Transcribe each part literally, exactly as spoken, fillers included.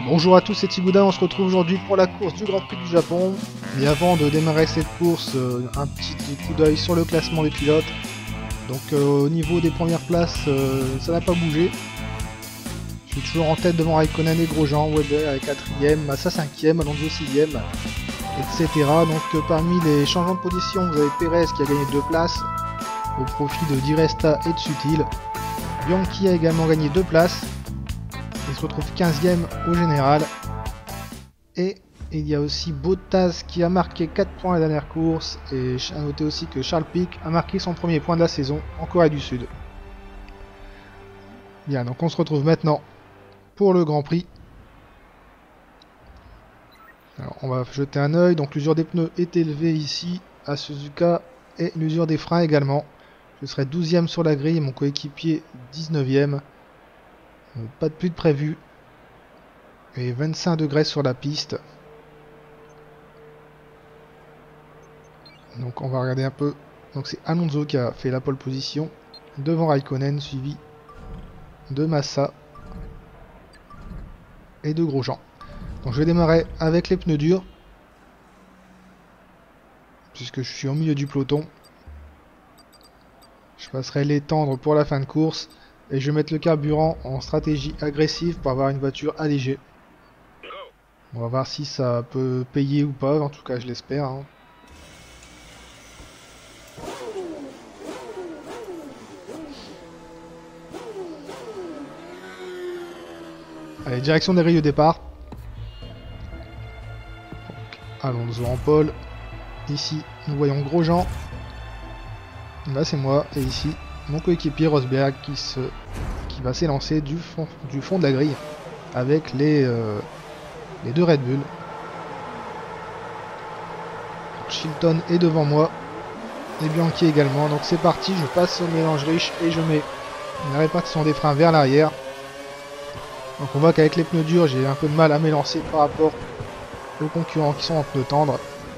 Bonjour à tous, c'est Tigouda, on se retrouve aujourd'hui pour la course du Grand Prix du Japon. Mais avant de démarrer cette course, euh, un petit coup d'œil sur le classement des pilotes. Donc euh, au niveau des premières places, euh, ça n'a pas bougé. Je suis toujours en tête devant Raikkonen et Grosjean, Weber à quatrième, Massa cinquième, Alonso sixième, et cetera. Donc euh, parmi les changements de position, vous avez Perez qui a gagné deux places au profit de Di Resta et de Sutil. Bianchi a également gagné deux places. Il se retrouve quinzième au général. Et il y a aussi Bottas qui a marqué quatre points à la dernière course. Et à noter aussi que Charles Pic a marqué son premier point de la saison en Corée du Sud. Bien, donc on se retrouve maintenant pour le Grand Prix. Alors on va jeter un œil. Donc l'usure des pneus est élevée ici à Suzuka. Et l'usure des freins également. Je serai douzième sur la grille, mon coéquipier dix-neuvième. Pas de pluie de prévu. Et vingt-cinq degrés sur la piste. Donc on va regarder un peu. Donc c'est Alonso qui a fait la pole position. Devant Raikkonen, suivi de Massa. Et de Grosjean. Donc je vais démarrer avec les pneus durs. Puisque je suis au milieu du peloton. Je passerai les tendres pour la fin de course. Et je vais mettre le carburant en stratégie agressive pour avoir une voiture allégée. On va voir si ça peut payer ou pas, en tout cas je l'espère. Hein. Allez, direction des grilles de départ. Donc, Alonso en pole. Ici, nous voyons Grosjean. Là, c'est moi. Et ici, mon coéquipier Rosberg qui, se, qui va s'élancer du fond, du fond de la grille avec les... Euh, les deux Red Bull. Chilton est devant moi. Et Bianchi également. Donc c'est parti, je passe au mélange riche et je mets une répartition des freins vers l'arrière. Donc on voit qu'avec les pneus durs, j'ai un peu de mal à m'élancer par rapport aux concurrents qui sont en pneus tendres.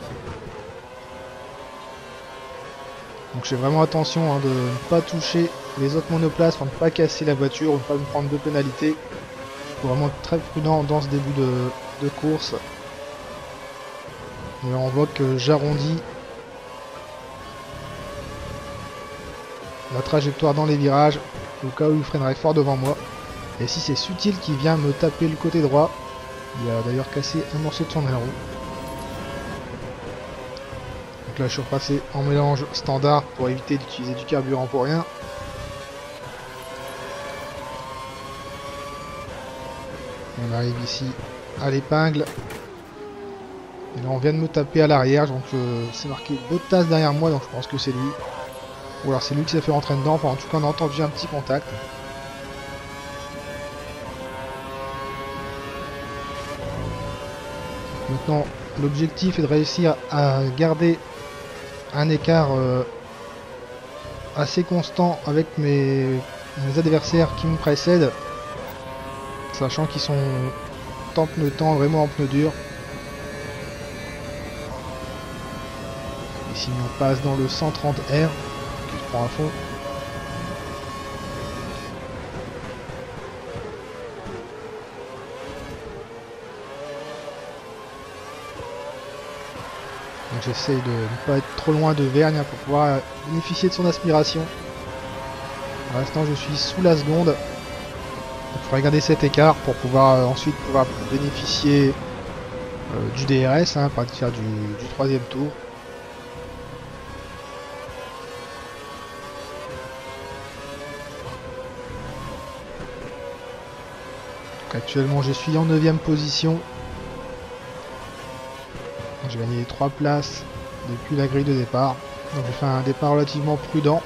Donc je fais vraiment attention hein, de ne pas toucher les autres monoplaces pour ne pas casser la voiture ou ne pas me prendre de pénalité. Il faut vraiment être très prudent dans ce début de, de course. Et on voit que j'arrondis la trajectoire dans les virages au cas où il freinerait fort devant moi. Et si c'est Sutil qui vient me taper le côté droit, il a d'ailleurs cassé un morceau de son aile roue. Donc là je suis repassé en mélange standard pour éviter d'utiliser du carburant pour rien. On arrive ici à l'épingle. Et là on vient de me taper à l'arrière. Donc euh, c'est marqué Bottas derrière moi. Donc je pense que c'est lui. Ou alors c'est lui qui s'est fait rentrer dedans. Enfin en tout cas on a entendu un petit contact. Maintenant l'objectif est de réussir à garder un écart euh, assez constant avec mes, mes adversaires qui me précèdent. Sachant qu'ils sont en pneu tendre et moi en pneu dur. Ici on passe dans le cent trente R qui se prend à fond. Donc j'essaye de ne pas être trop loin de Vergne pour pouvoir bénéficier de son aspiration. Pour l'instant je suis sous la seconde. Il faudrait garder cet écart pour pouvoir euh, ensuite pouvoir bénéficier euh, du D R S hein, à partir du, du troisième tour. Donc, actuellement je suis en neuvième position. J'ai gagné trois places depuis la grille de départ. Donc j'ai fait un départ relativement prudent.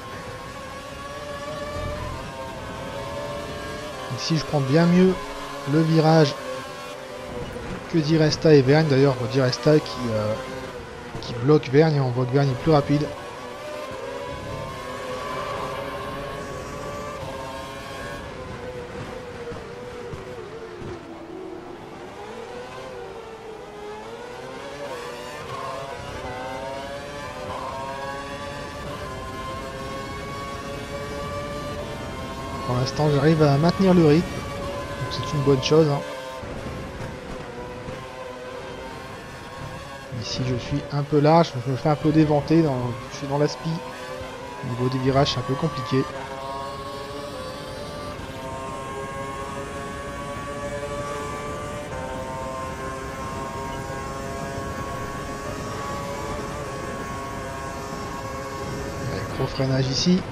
Ici je prends bien mieux le virage que Di Resta et Vergne. D'ailleurs Di Resta qui, euh, qui bloque Vergne, on voit que Vergne est plus rapide. Pour l'instant j'arrive à maintenir le rythme. C'est une bonne chose. Hein. Ici je suis un peu large, je me fais un peu déventer, dans, je suis dans l'aspi. Au niveau des virages c'est un peu compliqué. Gros freinage ici.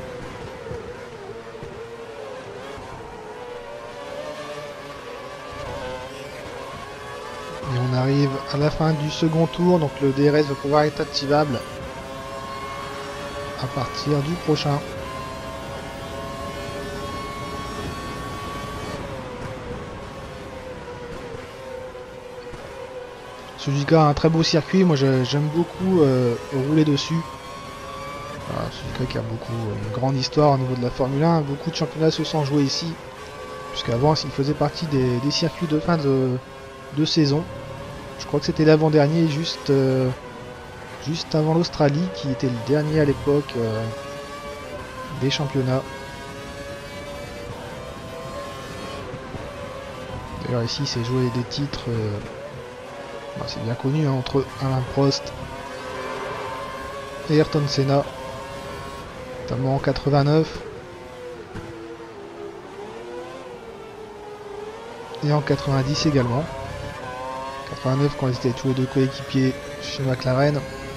Et on arrive à la fin du second tour, donc le D R S va pouvoir être activable à partir du prochain. Suzuka a un très beau circuit, moi j'aime beaucoup euh, rouler dessus. Voilà, Suzuka qui a beaucoup, une grande histoire au niveau de la Formule un, beaucoup de championnats se sont joués ici, puisqu'avant il faisait partie des, des circuits de fin de, de saison. Je crois que c'était l'avant-dernier, juste, euh, juste avant l'Australie, qui était le dernier à l'époque euh, des championnats. D'ailleurs ici c'est joué des titres, euh, bah, c'est bien connu hein, entre Alain Prost et Ayrton Senna, notamment en quatre-vingt-neuf et en quatre-vingt-dix également. quatre-vingt-neuf quand ils étaient tous les deux coéquipiers chez McLaren.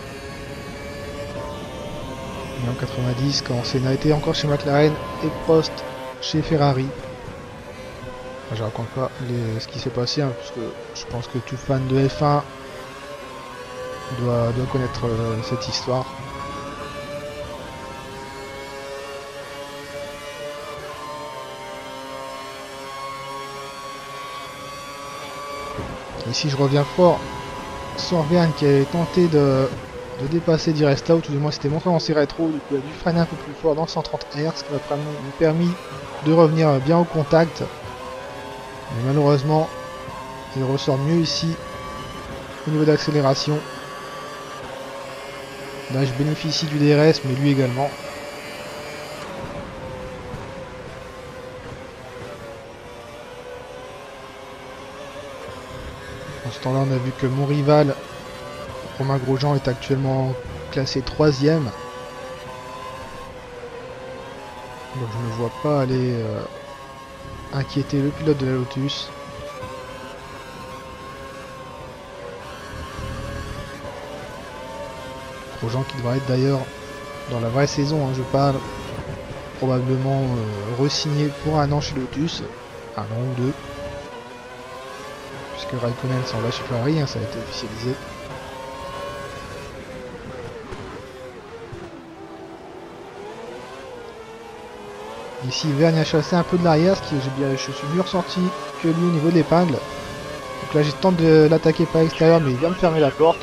Et en quatre-vingt-dix quand Senna était encore chez McLaren et Prost chez Ferrari. Enfin, je raconte pas les, ce qui s'est passé hein, parce que je pense que tout fan de F un doit, doit connaître euh, cette histoire. Ici je reviens fort sur Verne qui a tenté de, de dépasser Di Resta, ou tout du moins c'était montré dans ses rétros, du coup il a dû freiner un peu plus fort dans cent trente R, ce qui m'a permis de revenir bien au contact. Mais malheureusement il ressort mieux ici au niveau d'accélération. Là je bénéficie du D R S mais lui également. En ce temps-là, on a vu que mon rival, Romain Grosjean, est actuellement classé troisième. Donc je ne vois pas aller euh, inquiéter le pilote de la Lotus. Grosjean qui devrait être d'ailleurs dans la vraie saison, hein, je parle, probablement euh, re-signé pour un an chez Lotus, un an ou deux. Puisque Raikkonen s'en va chez Ferrari, hein, ça a été officialisé. Ici Vergne a chassé un peu de l'arrière, ce qui je suis mieux ressorti que lui au niveau de l'épingle. Donc là j'ai tenté de l'attaquer par l'extérieur mais il vient de fermer la porte.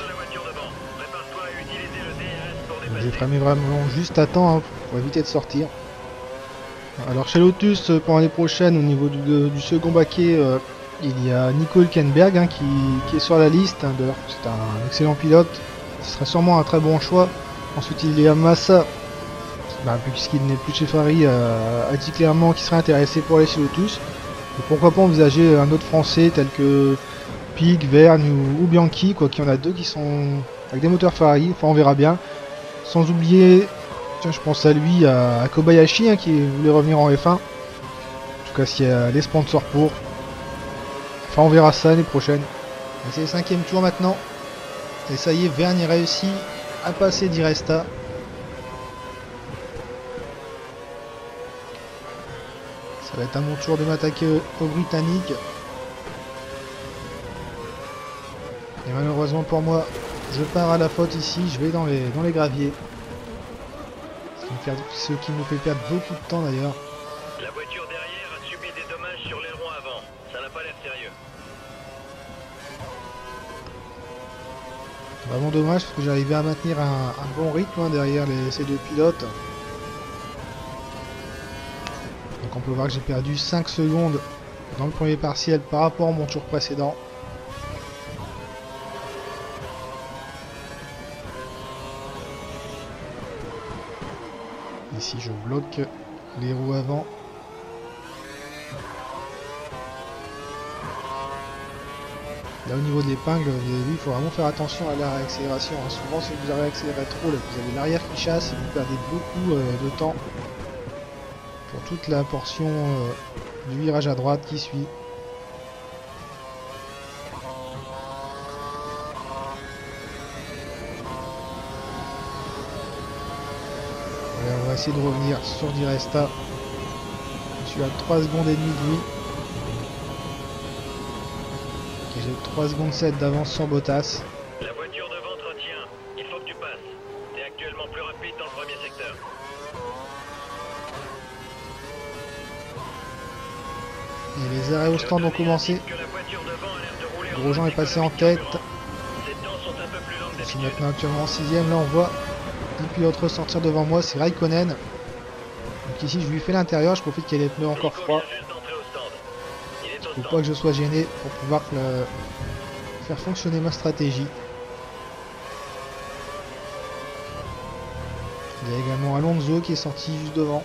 J'ai fermé vraiment juste à temps hein, pour éviter de sortir. Alors chez Lotus pour l'année prochaine au niveau du, de, du second baquet, euh, il y a Nico Hülkenberg hein, qui, qui est sur la liste. Hein, d'ailleurs c'est un excellent pilote, ce serait sûrement un très bon choix. Ensuite il y a Massa, bah, puisqu'il n'est plus chez Ferrari, euh, a dit clairement qu'il serait intéressé pour aller chez Lotus. Et pourquoi pas envisager un autre français tel que Pig, Vergne ou, ou Bianchi, quoi qu'il y en a deux qui sont avec des moteurs Ferrari, enfin on verra bien. Sans oublier, tiens, je pense à lui, à, à Kobayashi hein, qui voulait revenir en F un. En tout cas s'il y a les sponsors pour. Enfin on verra ça l'année prochaine. C'est le cinquième tour maintenant. Et ça y est, Vergne réussit à passer Di Resta. Ça va être à mon tour de m'attaquer aux Britanniques. Et malheureusement pour moi, je pars à la faute ici, je vais dans les, dans les graviers. Ce qui, me fait, ce qui me fait perdre beaucoup de temps d'ailleurs. La voiture derrière a subi des dommages sur l'aileron avant. Ça n'a pas l'air sérieux. Vraiment dommage parce que j'arrivais à maintenir un, un bon rythme hein, derrière les, ces deux pilotes. Donc on peut voir que j'ai perdu cinq secondes dans le premier partiel par rapport à mon tour précédent. Ici je bloque les roues avant. Là au niveau de l'épingle, vous avez vu, il faut vraiment faire attention à la réaccélération. Hein. Souvent si vous réaccélérez trop, là, vous avez l'arrière qui chasse et vous perdez beaucoup euh, de temps pour toute la portion euh, du virage à droite qui suit. Allez, on va essayer de revenir sur Di Resta. Je suis à trois secondes et demie de lui. Okay, j'ai trois secondes sept d'avance sur Bottas. La voiture devant te retient. Il faut que tu passes. T'es actuellement plus rapide dans le premier secteur. Et les arrêts au stand ont commencé. Grosjean est passé en tête. Je suis maintenant actuellement en sixième. Là on voit un pilote ressortir devant moi, c'est Raikkonen. Donc ici je lui fais l'intérieur, je profite qu'il y ait les pneus encore froids. Il ne faut pas que je sois gêné pour pouvoir le... faire fonctionner ma stratégie. Il y a également Alonso qui est sorti juste devant.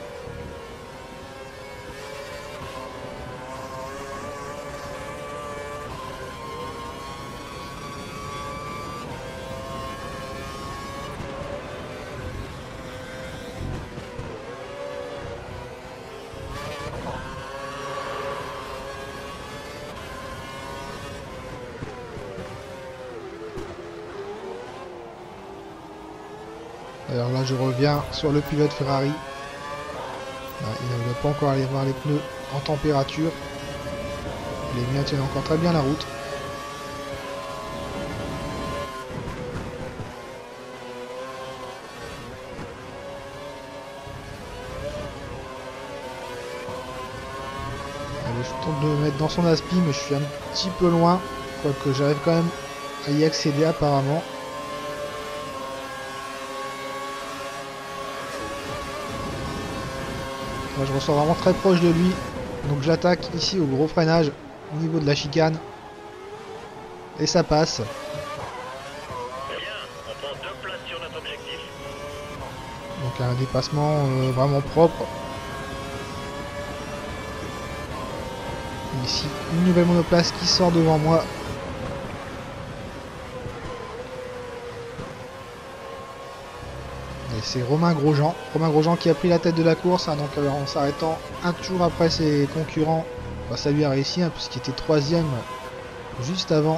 Alors là je reviens sur le pilote Ferrari. Là, il ne doit pas encore aller voir les pneus en température. Les miens tiennent encore très bien la route. Allez, je tente de me mettre dans son aspi mais je suis un petit peu loin. Quoique j'arrive quand même à y accéder apparemment. Là, je ressors vraiment très proche de lui, donc j'attaque ici au gros freinage au niveau de la chicane et ça passe. Bien, on prend deux places sur notre objectif. Donc un dépassement euh, vraiment propre. Ici une nouvelle monoplace qui sort devant moi. Et c'est Romain Grosjean. Romain Grosjean qui a pris la tête de la course, hein, donc euh, en s'arrêtant un tour après ses concurrents, bah, ça lui a réussi hein, puisqu'il était troisième juste avant.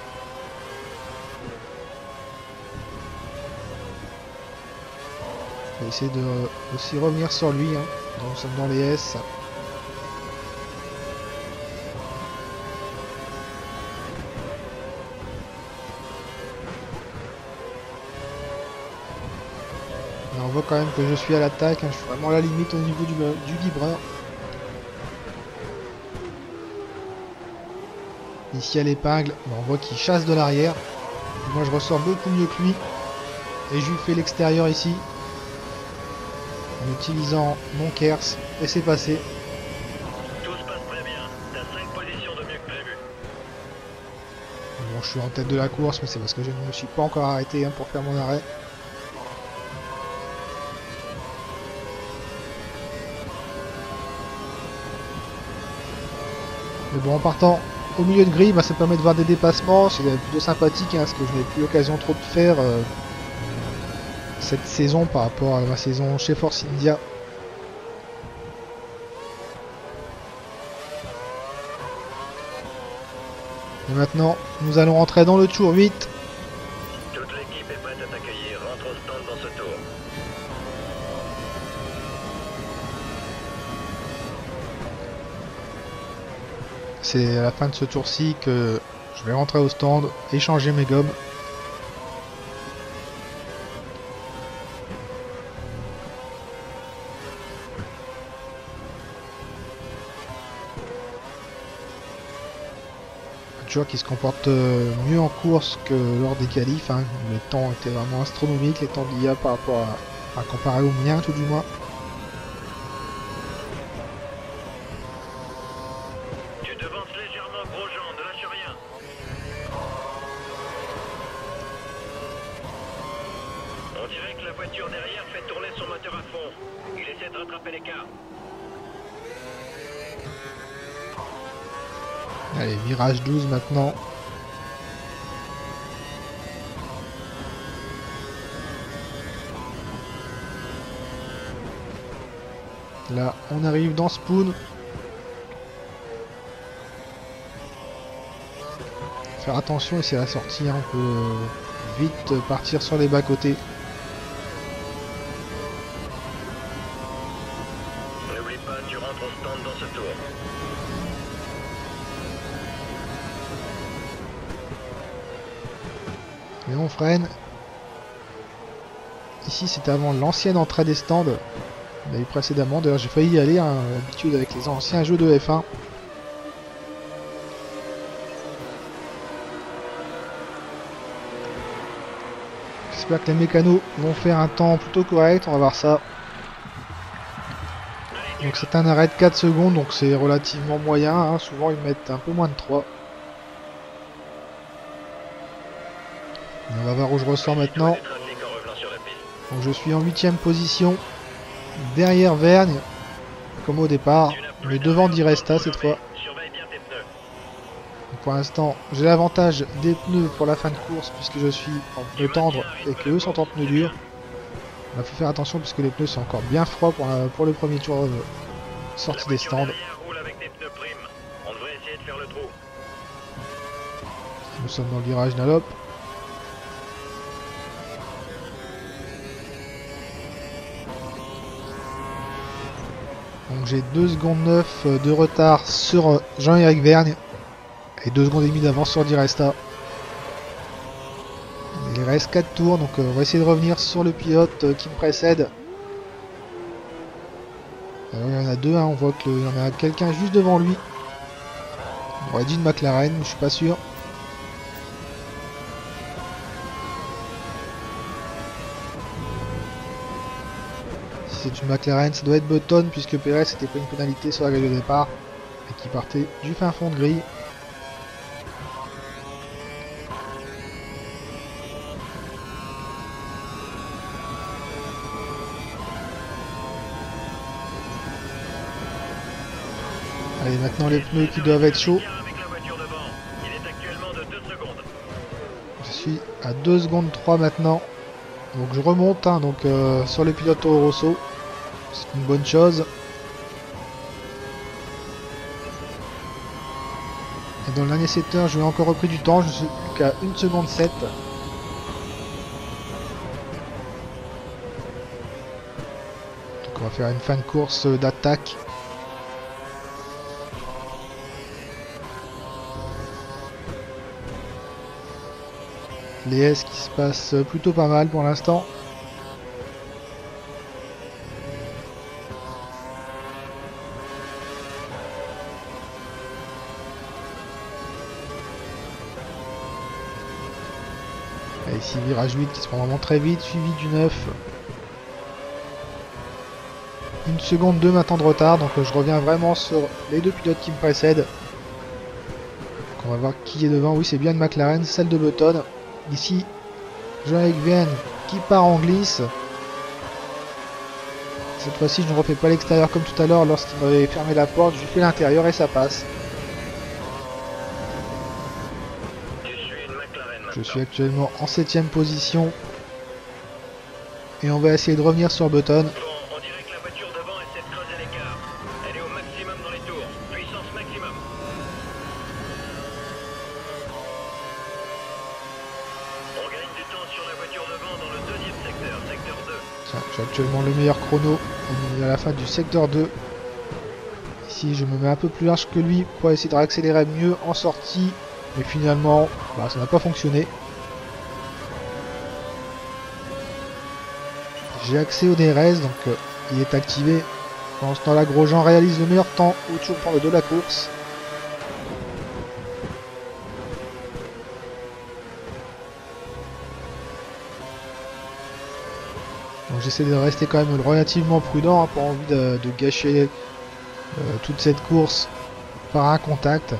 Je vais essayer de euh, aussi revenir sur lui, hein, dans, dans les S. On voit quand même que je suis à l'attaque, hein, je suis vraiment à la limite au niveau du, du livreur. Ici à l'épingle, on voit qu'il chasse de l'arrière. Moi je ressors beaucoup mieux que lui. Et je lui fais l'extérieur ici. En utilisant mon Kers. Et c'est passé. Tout se passe très bien. T'as cinq positions de mieux que prévu. Bon, je suis en tête de la course, mais c'est parce que je ne me suis pas encore arrêté hein, pour faire mon arrêt. Mais bon, en partant au milieu de grille, bah, ça permet de voir des dépassements. C'est plutôt sympathique, hein, ce que je n'ai plus l'occasion trop de faire euh, cette saison par rapport à ma saison chez Force India. Et maintenant, nous allons rentrer dans le tour huit. Toute l'équipe est prête à t'accueillir. Rentre au stand dans ce tour. C'est à la fin de ce tour-ci que je vais rentrer au stand, échanger mes gommes. Un joueur qui se comporte mieux en course que lors des qualifs. Hein. Les temps étaient vraiment astronomiques, les temps d'I A par rapport à, à comparer au mien tout du moins. On dirait que la voiture derrière fait tourner son moteur à fond. Il essaie de rattraper l'écart. Allez, virage douze maintenant. Là, on arrive dans Spoon. Faire attention ici à la sortie, hein. On peut euh, vite partir sur les bas-côtés. N'oublie pas, tu rentres au stand dans ce tour. Et on freine. Ici, c'était avant l'ancienne entrée des stands. On a eu précédemment. D'ailleurs, j'ai failli y aller, hein, d'habitude avec les anciens jeux de F un. J'espère que les mécanos vont faire un temps plutôt correct. On va voir ça. Donc, c'est un arrêt de quatre secondes. Donc, c'est relativement moyen, hein. Souvent, ils mettent un peu moins de trois. Et on va voir où je ressors maintenant. Donc je suis en huitième position, derrière Vergne, comme au départ, mais devant Diresta cette fois. Donc pour l'instant, j'ai l'avantage des pneus pour la fin de course, puisque je suis en pneu tendre et que eux sont en pneu dur. Il faut faire attention, puisque les pneus sont encore bien froids pour, la, pour le premier tour de sortie des stands. Nous sommes dans le virage Nalop. Donc j'ai deux secondes neuf de retard sur Jean-Éric Vergne et deux secondes et demie d'avance sur Diresta. Il reste quatre tours, donc on va essayer de revenir sur le pilote qui me précède. Alors, il y en a deux, hein. On voit qu'il y en a quelqu'un juste devant lui. On aurait dit une McLaren, mais je suis pas sûr. C'est une McLaren, ça doit être Button puisque Pérez s'était pris une pénalité sur la grille de départ et qui partait du fin fond de grille. Allez, maintenant les pneus qui doivent être chauds. Je suis à deux secondes trois maintenant. Donc je remonte, hein, donc, euh, sur le pilote Toro Rosso. C'est une bonne chose. Et dans le dernier secteur, je vais encore repris du temps. Je suis plus qu'à une seconde sept. Donc on va faire une fin de course d'attaque. Les S qui se passent plutôt pas mal pour l'instant. Et ici virage huit qui se prend vraiment très vite, suivi du neuf. Une seconde deux maintenant de retard, donc je reviens vraiment sur les deux pilotes qui me précèdent. Donc on va voir qui est devant. Oui, c'est bien une McLaren, celle de Button. Ici, Jean-Éric Vergne qui part en glisse. Cette fois-ci, je ne refais pas l'extérieur comme tout à l'heure lorsqu'il m'avait fermé la porte. Je fais l'intérieur et ça passe. Je suis actuellement en septième position. Et on va essayer de revenir sur Button. On dirait que la voiture devant essaie de creuser l'écart. Elle est au maximum dans les tours. Puissance maximum. On gagne du temps sur la voiture devant dans le deuxième secteur, secteur deux. Tiens, j'ai actuellement le meilleur chrono. On est à la fin du secteur deux. Ici, je me mets un peu plus large que lui pour essayer de réaccélérer mieux en sortie. Mais finalement, bah, ça n'a pas fonctionné. J'ai accès au D R S, donc euh, il est activé. Pendant ce temps-là, Grosjean réalise le meilleur temps au tour de la course. Donc j'essaie de rester quand même relativement prudent, hein, pas envie de, de gâcher euh, toute cette course par un contact.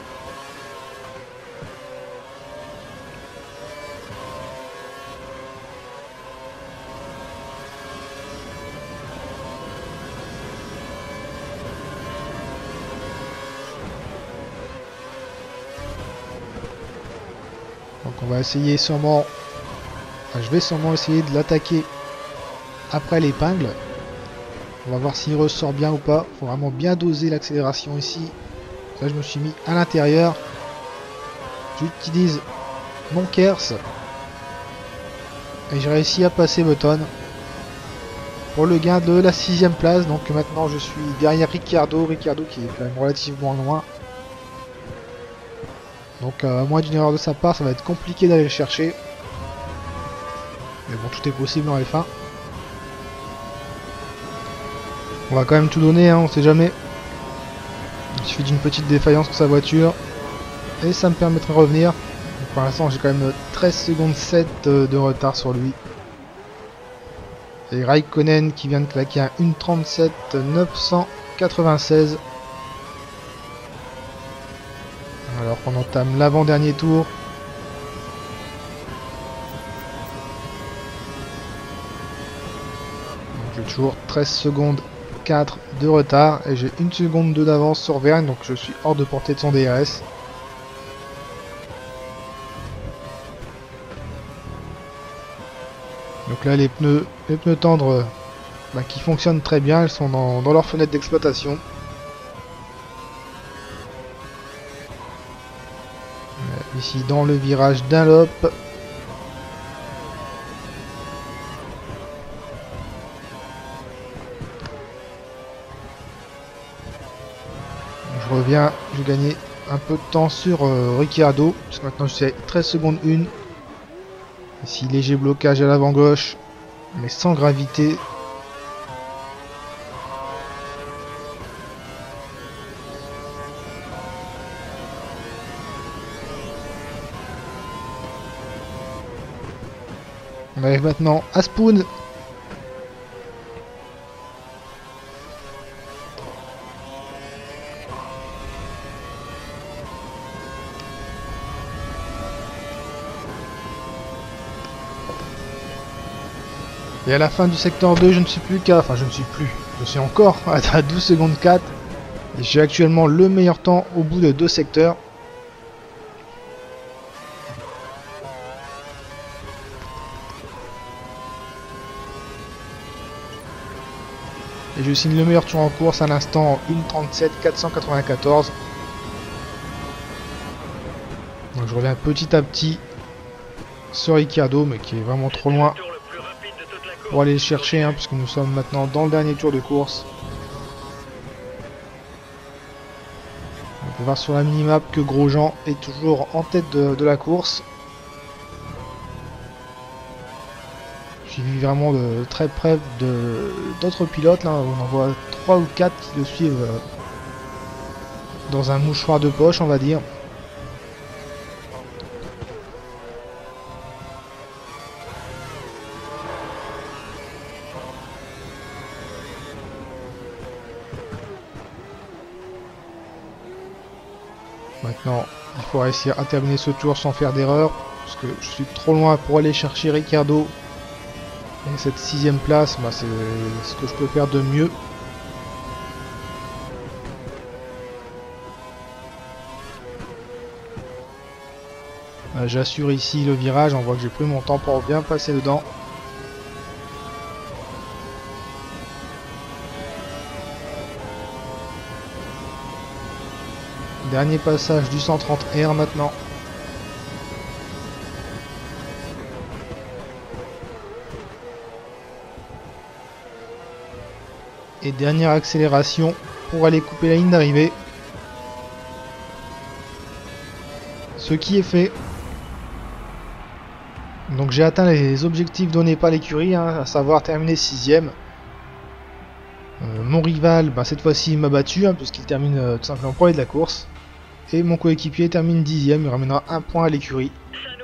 Donc on va essayer sûrement, enfin, je vais sûrement essayer de l'attaquer après l'épingle. On va voir s'il ressort bien ou pas. Faut vraiment bien doser l'accélération ici. Là je me suis mis à l'intérieur. J'utilise mon Kers. Et j'ai réussi à passer Button. Pour le gain de la sixième place. Donc maintenant je suis derrière Ricciardo. Ricciardo qui est quand même relativement loin. Donc euh, à moins d'une erreur de sa part, ça va être compliqué d'aller le chercher. Mais bon, tout est possible en F un. On va quand même tout donner, hein, on sait jamais. Il suffit d'une petite défaillance sur sa voiture. Et ça me permettrait de revenir. Donc, pour l'instant, j'ai quand même treize secondes sept de retard sur lui. Et Raikkonen qui vient de claquer un une trente-sept neuf cent quatre-vingt-seize. Alors qu'on entame l'avant-dernier tour. J'ai toujours treize secondes quatre de retard et j'ai une seconde deux d'avance sur Vergne, donc je suis hors de portée de son D R S. Donc là les pneus, les pneus tendres bah, qui fonctionnent très bien, elles sont dans, dans leur fenêtre d'exploitation. Ici dans le virage Dunlop. Je reviens, j'ai gagné un peu de temps sur euh, Ricciardo, parce que maintenant je suis à treize secondes une. Ici léger blocage à l'avant gauche, mais sans gravité. On arrive maintenant à Spoon. Et à la fin du secteur deux, je ne suis plus qu'à... Enfin, je ne suis plus. Je suis encore à douze secondes quatre. Et j'ai actuellement le meilleur temps au bout de deux secteurs. Et je signe le meilleur tour en course à l'instant en une trente-sept quatre cent quatre-vingt-quatorze. Donc je reviens petit à petit sur Ricciardo, mais qui est vraiment trop loin pour aller le chercher, hein, puisque nous sommes maintenant dans le dernier tour de course. On peut voir sur la minimap que Grosjean est toujours en tête de, de la course. J'ai vu vraiment de très près d'autres pilotes, là, on en voit trois ou quatre qui le suivent euh, dans un mouchoir de poche, on va dire. Maintenant, il faut réussir à terminer ce tour sans faire d'erreur, parce que je suis trop loin pour aller chercher Ricciardo. Et cette sixième place, bah, c'est ce que je peux faire de mieux. Bah, j'assure ici le virage, on voit que j'ai pris mon temps pour bien passer dedans. Dernier passage du cent trente R maintenant. Et dernière accélération pour aller couper la ligne d'arrivée. Ce qui est fait. Donc j'ai atteint les objectifs donnés par l'écurie, hein, à savoir terminer sixième. Euh, mon rival, bah, cette fois-ci, m'a battu, hein, puisqu'il termine euh, tout simplement premier de la course. Et mon coéquipier termine dixième, il ramènera un point à l'écurie.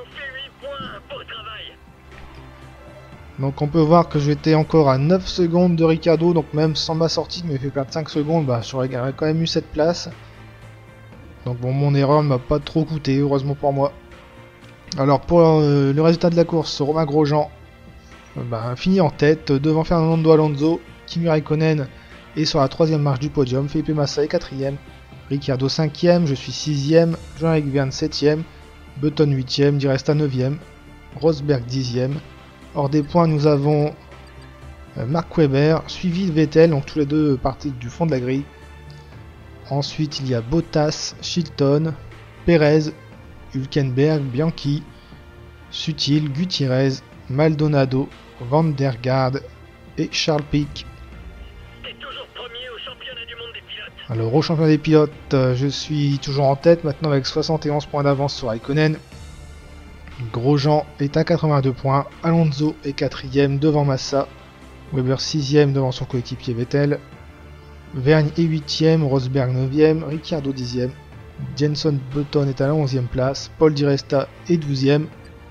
Donc on peut voir que j'étais encore à neuf secondes de Ricciardo, donc même sans ma sortie qui me fait perdre cinq secondes, bah, j'aurais quand même eu cette place. Donc bon, mon erreur ne m'a pas trop coûté, heureusement pour moi. Alors pour euh, le résultat de la course, Romain Grosjean euh, bah, finit en tête devant Fernando Alonso. Kimi Raikkonen est sur la troisième marche du podium, Felipe Massa est quatrième, Ricciardo cinquième, je suis sixième, Jean-Éric Vergne septième, Button huitième, Di Resta neuvième, Rosberg dixième. Hors des points, nous avons euh, Mark Webber, suivi de Vettel, donc tous les deux partis du fond de la grille. Ensuite il y a Bottas, Chilton, Perez, Hülkenberg, Bianchi, Sutil, Gutiérrez, Maldonado, Van der Garde et Charles Pic. T'es toujours premier au championnat du monde des pilotes. Alors au championnat des pilotes, euh, je suis toujours en tête maintenant avec soixante et onze points d'avance sur Raikkonen. Grosjean est à quatre-vingt-deux points, Alonso est quatrième devant Massa, Webber sixième devant son coéquipier Vettel, Vergne est huitième, Rosberg neuvième, Ricciardo dixième, Jenson Button est à la onzième place, Paul Di Resta est douzième,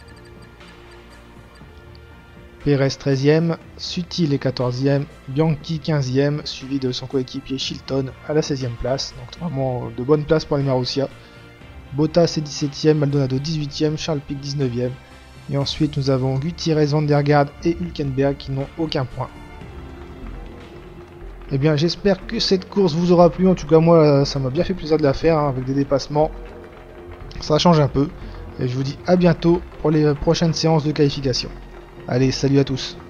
Perez treizième, Sutil est quatorzième, Bianchi quinzième, suivi de son coéquipier Chilton à la seizième place, donc vraiment de bonnes places pour les Marussia. Bottas est dix-septième, Maldonado dix-huitième, Charles Pic dix-neuvième, et ensuite nous avons Gutiérrez, Van der Garde et Hülkenberg qui n'ont aucun point. Eh bien j'espère que cette course vous aura plu, en tout cas moi ça m'a bien fait plaisir de la faire, hein, avec des dépassements, ça change un peu, et je vous dis à bientôt pour les prochaines séances de qualification. Allez, salut à tous.